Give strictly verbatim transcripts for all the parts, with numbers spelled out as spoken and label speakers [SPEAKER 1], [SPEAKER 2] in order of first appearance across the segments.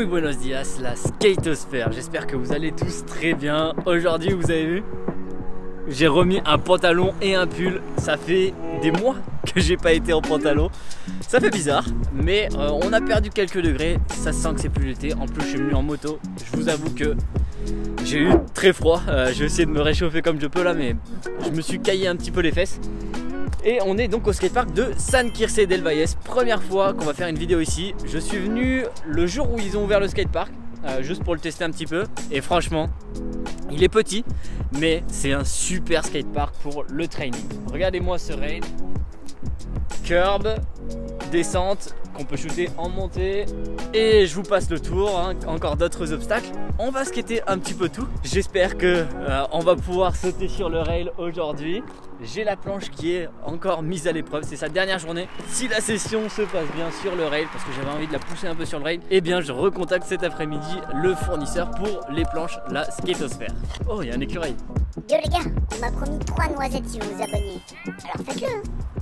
[SPEAKER 1] buenos dias, la skatosphère. J'espère que vous allez tous très bien. Aujourd'hui, vous avez vu, j'ai remis un pantalon et un pull. Ça fait des mois que j'ai pas été en pantalon. Ça fait bizarre, mais euh, on a perdu quelques degrés. Ça se sent que c'est plus l'été. En plus, je suis venu en moto. Je vous avoue que j'ai eu très froid. Euh, j'ai essayé de me réchauffer comme je peux là, mais je me suis caillé un petit peu les fesses. Et on est donc au skatepark de San Quirce del Valles. Première fois qu'on va faire une vidéo ici. Je suis venu le jour où ils ont ouvert le skatepark, euh, juste pour le tester un petit peu. Et franchement, il est petit, mais c'est un super skatepark pour le training. Regardez-moi ce rail. Curb, descente qu'on peut shooter en montée. Et je vous passe le tour, hein, encore d'autres obstacles. On va skater un petit peu tout. J'espère que euh, on va pouvoir sauter sur le rail aujourd'hui. J'ai la planche qui est encore mise à l'épreuve, c'est sa dernière journée. Si la session se passe bien sur le rail, parce que j'avais envie de la pousser un peu sur le rail, eh bien je recontacte cet après-midi le fournisseur pour les planches, la skatosphère. Oh, il y a un écureuil.
[SPEAKER 2] Yo les gars, on m'a promis trois noisettes si vous vous abonnez. Alors faites-le hein.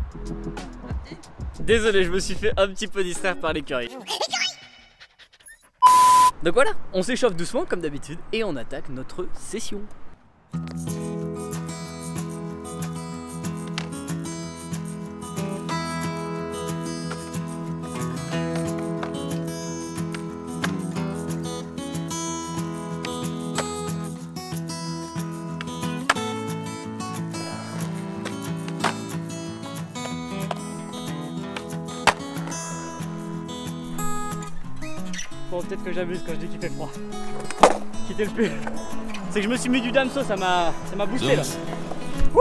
[SPEAKER 1] Désolé, je me suis fait un petit peu distraire par l'écureuil. Donc voilà, on s'échauffe doucement comme d'habitude et on attaque notre session. Bon, peut-être que j'abuse quand je dis qu'il fait froid. Quitter le pull. C'est que je me suis mis du damso, ça m'a ça m'a boosté là. Wouh!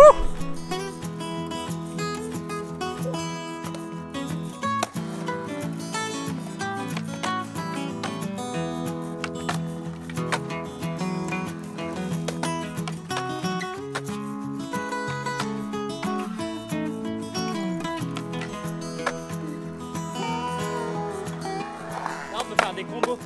[SPEAKER 1] Faire des combos.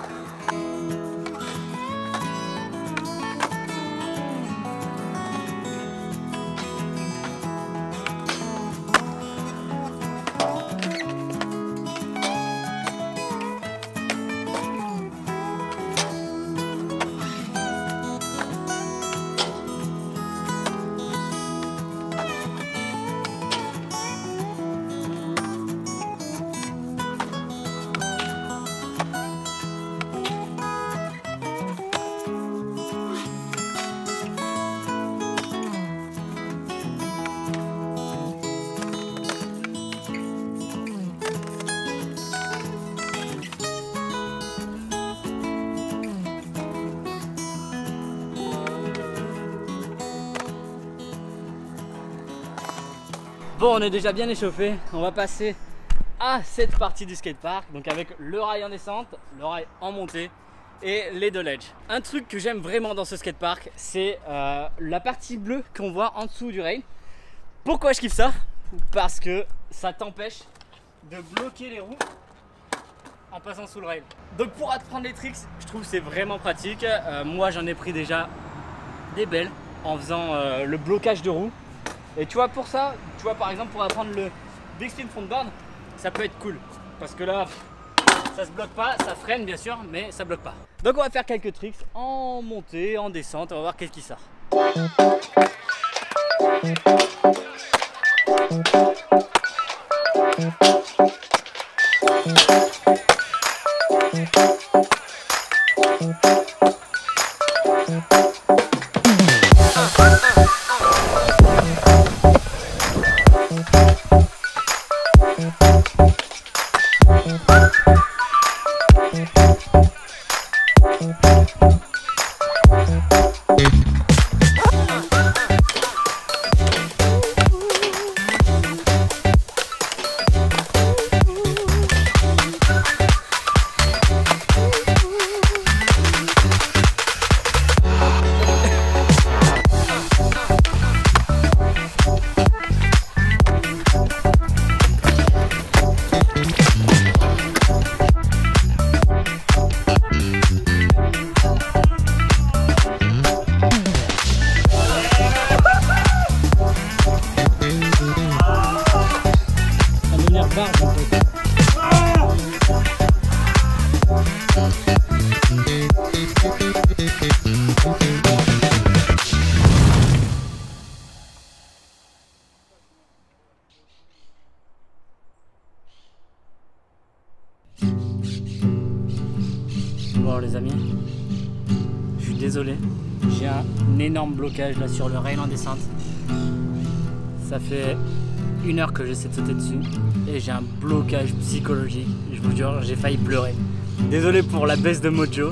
[SPEAKER 1] Bon, on est déjà bien échauffé, on va passer à cette partie du skatepark, donc avec le rail en descente, le rail en montée et les deux ledges. Un truc que j'aime vraiment dans ce skatepark, c'est euh, la partie bleue qu'on voit en dessous du rail. Pourquoi je kiffe ça? Parce que ça t'empêche de bloquer les roues en passant sous le rail. Donc pour apprendre les tricks, je trouve que c'est vraiment pratique. Euh, moi j'en ai pris déjà des belles en faisant euh, le blocage de roues. Et tu vois, pour ça, tu vois, par exemple, pour apprendre le big spin frontboard, ça peut être cool. Parce que là, ça se bloque pas, ça freine bien sûr, mais ça bloque pas. Donc on va faire quelques tricks en montée, en descente, on va voir qu'est-ce qui sort. Bon les amis, je suis désolé, j'ai un énorme blocage là sur le rail en descente. Ça fait une heure que j'essaie de sauter dessus et j'ai un blocage psychologique, je vous jure, j'ai failli pleurer. Désolé pour la baisse de mojo,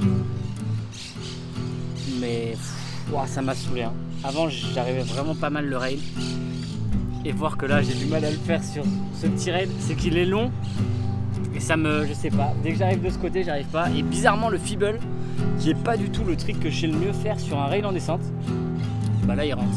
[SPEAKER 1] mais pff, wow, ça m'a saoulé. Hein. Avant j'arrivais vraiment pas mal le rail et voir que là j'ai du mal à le faire sur ce petit rail, c'est qu'il est long. Et ça me, je sais pas, dès que j'arrive de ce côté, j'arrive pas. Et bizarrement, le feeble, qui est pas du tout le trick que je sais le mieux faire sur un rail en descente, bah là il rentre.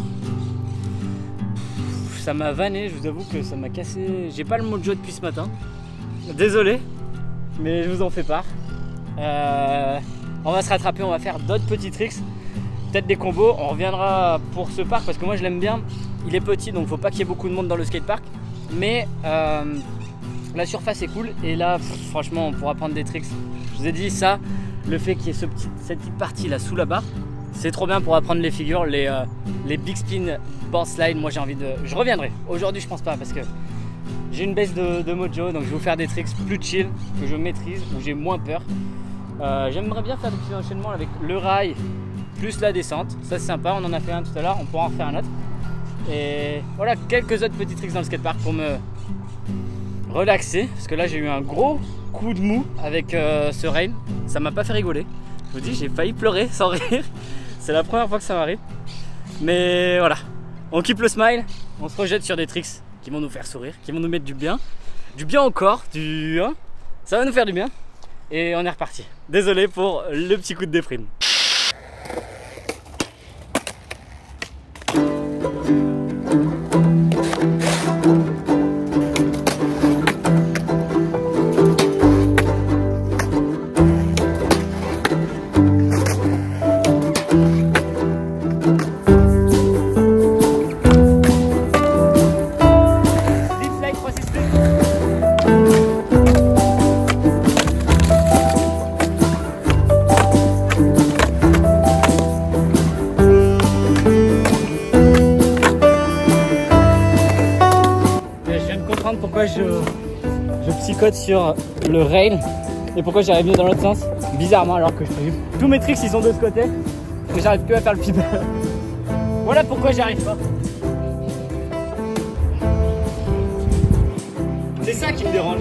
[SPEAKER 1] Ça m'a vanné, je vous avoue que ça m'a cassé. J'ai pas le mojo depuis ce matin. Désolé, mais je vous en fais part. Euh, on va se rattraper, on va faire d'autres petits tricks, peut-être des combos. On reviendra pour ce parc parce que moi je l'aime bien. Il est petit, donc faut pas qu'il y ait beaucoup de monde dans le skatepark. Mais euh, la surface est cool et là pff, franchement on pourra prendre des tricks. Je vous ai dit ça, le fait qu'il y ait ce petit, cette petite partie là sous la barre, c'est trop bien pour apprendre les figures, les, euh, les big spin board slide. Moi j'ai envie de... Je reviendrai, aujourd'hui je pense pas parce que j'ai une baisse de, de mojo, donc je vais vous faire des tricks plus chill, que je maîtrise, où j'ai moins peur. Euh, J'aimerais bien faire des petits enchaînements avec le rail plus la descente, ça c'est sympa, on en a fait un tout à l'heure, on pourra en refaire un autre. Et voilà quelques autres petits tricks dans le skatepark pour me relaxer, parce que là j'ai eu un gros coup de mou avec euh, ce rail, ça m'a pas fait rigoler. Je vous dis, j'ai failli pleurer sans rire, c'est la première fois que ça m'arrive. Mais voilà, on keep le smile, on se rejette sur des tricks qui vont nous faire sourire, qui vont nous mettre du bien, du bien au corps, du... Hein, ça va nous faire du bien. Et on est reparti. Désolé pour le petit coup de déprime. Pourquoi je, je psychote sur le rail et pourquoi j'arrive mieux dans l'autre sens bizarrement, alors que je, tous mes tricks ils sont de ce côté mais j'arrive plus à faire le feedback. Voilà pourquoi j'y arrive pas. C'est ça qui me dérange,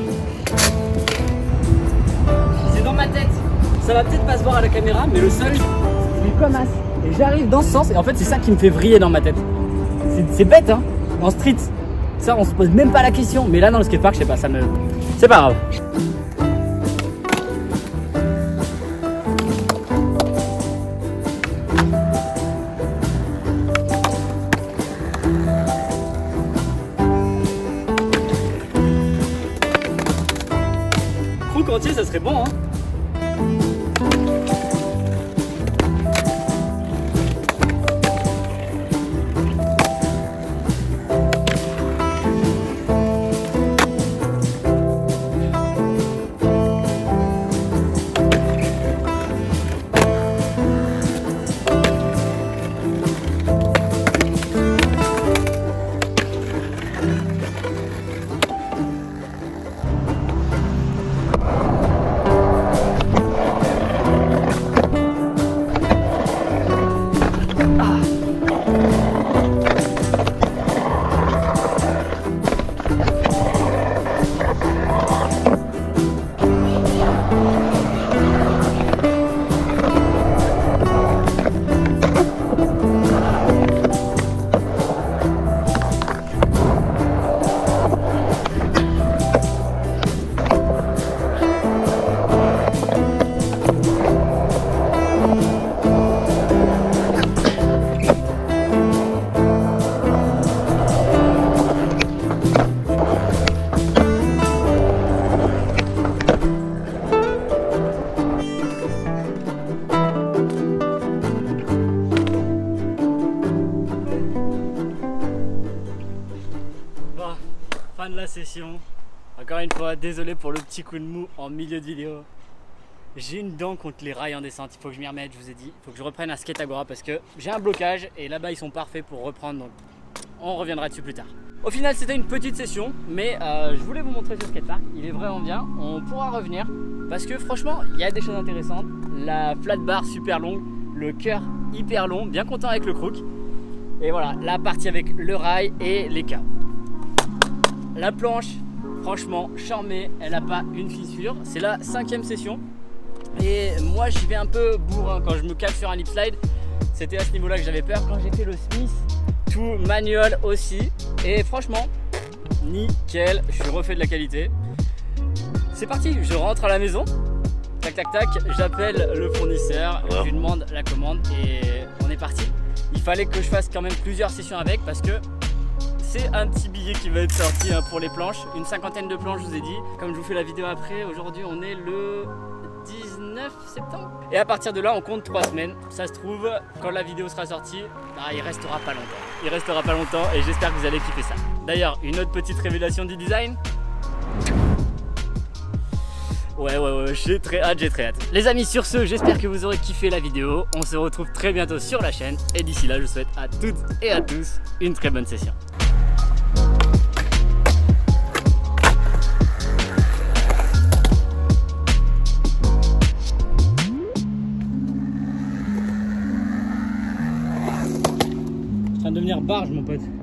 [SPEAKER 1] c'est dans ma tête. Ça va peut-être pas se voir à la caméra mais le sol il est comme as et j'arrive dans ce sens et en fait c'est ça qui me fait vriller dans ma tête. C'est bête hein, en street ça on se pose même pas la question, mais là dans le skatepark je sais pas, ça me... c'est pas grave. Crook entier ça serait bon hein. Fin de la session. Encore une fois, désolé pour le petit coup de mou en milieu de vidéo. J'ai une dent contre les rails en descente, il faut que je m'y remette, je vous ai dit. Il faut que je reprenne un skate Agora parce que j'ai un blocage et là-bas ils sont parfaits pour reprendre, donc on reviendra dessus plus tard. Au final c'était une petite session, mais euh, je voulais vous montrer ce skatepark, il est vraiment bien, on pourra revenir parce que franchement il y a des choses intéressantes. La flat bar super longue, le cœur hyper long, bien content avec le crook. Et voilà, la partie avec le rail et les câbles. La planche, franchement, charmée, elle n'a pas une fissure. C'est la cinquième session. Et moi, j'y vais un peu bourrin quand je me cale sur un lip slide. C'était à ce niveau-là que j'avais peur. Quand j'ai fait le Smith, tout manuel aussi. Et franchement, nickel. Je suis refait de la qualité. C'est parti, je rentre à la maison. Tac, tac, tac. J'appelle le fournisseur. Je lui demande la commande et on est parti. Il fallait que je fasse quand même plusieurs sessions avec parce que c'est un petit billet qui va être sorti hein, pour les planches. Une cinquantaine de planches, je vous ai dit. Comme je vous fais la vidéo après, aujourd'hui on est le dix-neuf septembre. Et à partir de là, on compte trois semaines. Ça se trouve, quand la vidéo sera sortie, bah, il restera pas longtemps. Il restera pas longtemps et j'espère que vous allez kiffer ça. D'ailleurs, une autre petite révélation du design. Ouais, ouais, ouais, j'ai très hâte, j'ai très hâte. Les amis, sur ce, j'espère que vous aurez kiffé la vidéo. On se retrouve très bientôt sur la chaîne. Et d'ici là, je vous souhaite à toutes et à tous une très bonne session. Je suis en train de devenir barge, mon pote.